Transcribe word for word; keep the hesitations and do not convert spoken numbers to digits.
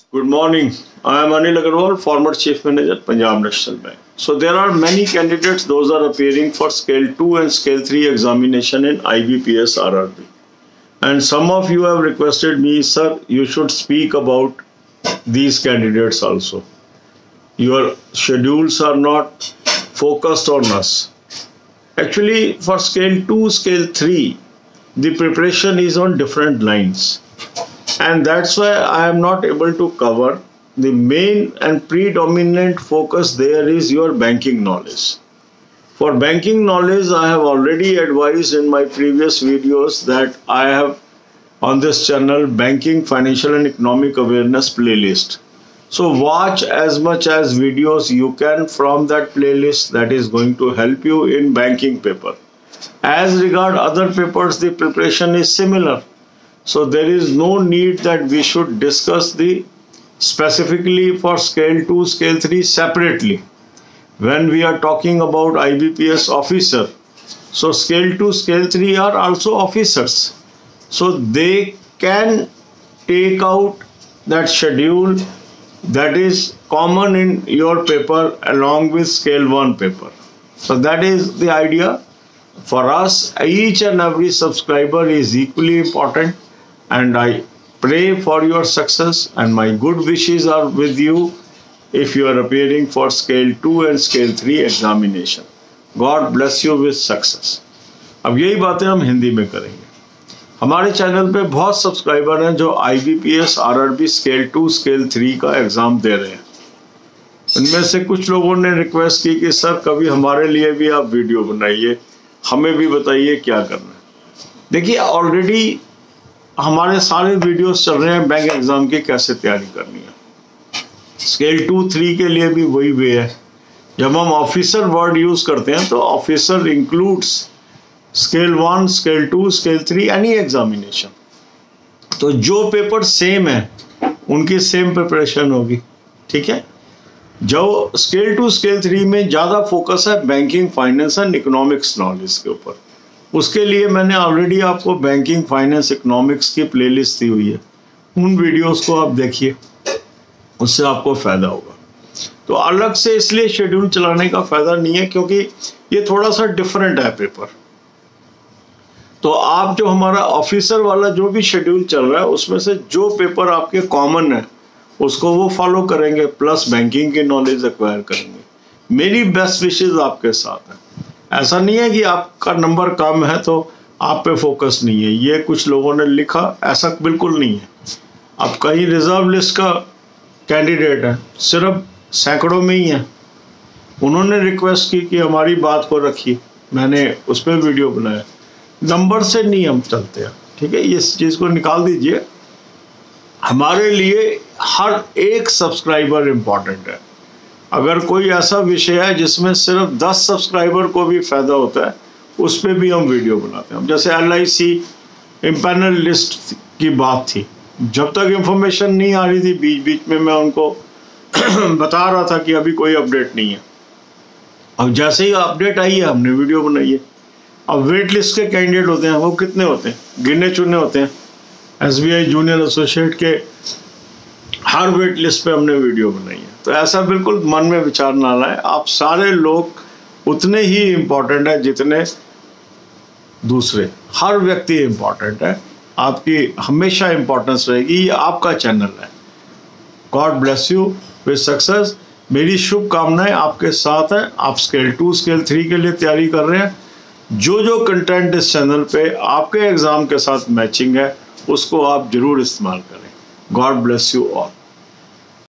Good morning. I am Anil Agarwal, former Chief Manager, Punjab National Bank. So there are many candidates, those are appearing for Scale two and Scale three examination in I B P S R R B. And some of you have requested me, sir, you should speak about these candidates also. Your schedules are not focused on us. Actually, for Scale two, Scale three, the preparation is on different lines. And that's why I am not able to cover. The main and predominant focus there is your banking knowledge. For banking knowledge, I have already advised in my previous videos that I have on this channel Banking, Financial and Economic Awareness playlist. So watch as much as videos you can from that playlist. That is going to help you in banking paper. As regard other papers, the preparation is similar. So there is no need that we should discuss the specifically for Scale two, Scale three separately. When we are talking about I B P S officer, so Scale two, Scale three are also officers. So they can take out that schedule that is common in your paper along with Scale one paper. So that is the idea. For us, each and every subscriber is equally important. And I pray for your success, and my good wishes are with you if you are appearing for Scale two and Scale three examination. God bless you with success. अब यही बातें हम हिंदी में करेंगे. हमारे channel पे बहुत subscriber हैं जो I B P S R R B Scale two, Scale three का एग्ज़ाम दे रहे हैं. उनमें से कुछ लोगों ने रिक्वेस्ट की कि सर कभी हमारे लिए भी आप वीडियो बनाइए, हमें भी बताइए क्या करना है. देखिए, ऑलरेडी हमारे सारे वीडियोस चल रहे हैं बैंक एग्जाम की कैसे तैयारी करनी है. स्केल टू थ्री के लिए भी वही वे है. जब हम ऑफिसर वर्ड यूज करते हैं तो officer includes scale one, scale two, scale three, any examination. तो जो पेपर सेम है उनकी सेम प्रिपरेशन होगी. ठीक है. जो स्केल टू, स्केल थ्री में ज़्यादा फोकस है banking, finance and economics knowledge के ऊपर. उसके लिए मैंने ऑलरेडी आपको बैंकिंग, फाइनेंस, इकोनॉमिक्स की प्लेलिस्ट दी हुई है. उन वीडियोस को आप देखिए, उससे आपको फ़ायदा होगा. तो अलग से इसलिए शेड्यूल चलाने का फ़ायदा नहीं है क्योंकि ये थोड़ा सा डिफरेंट है पेपर. तो आप जो हमारा ऑफिसर वाला जो भी शेड्यूल चल रहा है उसमें से जो पेपर आपके कॉमन है उसको वो फॉलो करेंगे, प्लस बैंकिंग की नॉलेज एक्वायर करेंगे. मेरी बेस्ट विशेज़ आपके साथ है. ऐसा नहीं है कि आपका नंबर कम है तो आप पे फोकस नहीं है. ये कुछ लोगों ने लिखा, ऐसा बिल्कुल नहीं है. अब कहीं रिजर्व लिस्ट का कैंडिडेट है, सिर्फ सैकड़ों में ही है, उन्होंने रिक्वेस्ट की कि हमारी बात को रखिए, मैंने उस पर वीडियो बनाया. नंबर से नहीं हम चलते हैं. ठीक है, इस चीज़ को निकाल दीजिए. हमारे लिए हर एक सब्सक्राइबर इम्पॉर्टेंट है. अगर कोई ऐसा विषय है जिसमें सिर्फ दस सब्सक्राइबर को भी फ़ायदा होता है उस पर भी हम वीडियो बनाते हैं. जैसे L I C empanel list की बात थी, जब तक इंफॉर्मेशन नहीं आ रही थी बीच बीच में मैं उनको बता रहा था कि अभी कोई अपडेट नहीं है. अब जैसे ही अपडेट आई है हमने वीडियो बनाई है. अब वेट लिस्ट के कैंडिडेट होते हैं, वो कितने होते हैं, गिने चुने होते हैं. S B I junior associate के हर वेट लिस्ट पे हमने वीडियो बनाई है. तो ऐसा बिल्कुल मन में विचार ना लाए. आप सारे लोग उतने ही इम्पोर्टेंट हैं जितने दूसरे. हर व्यक्ति इम्पोर्टेंट है. आपकी हमेशा इम्पोर्टेंस रहेगी. ये आपका चैनल है. God bless you with success. मेरी शुभकामनाएं आपके साथ हैं. आप स्केल टू, स्केल थ्री के लिए तैयारी कर रहे हैं. जो जो कंटेंट इस चैनल पे आपके एग्ज़ाम के साथ मैचिंग है उसको आप जरूर इस्तेमाल करें. God bless you all.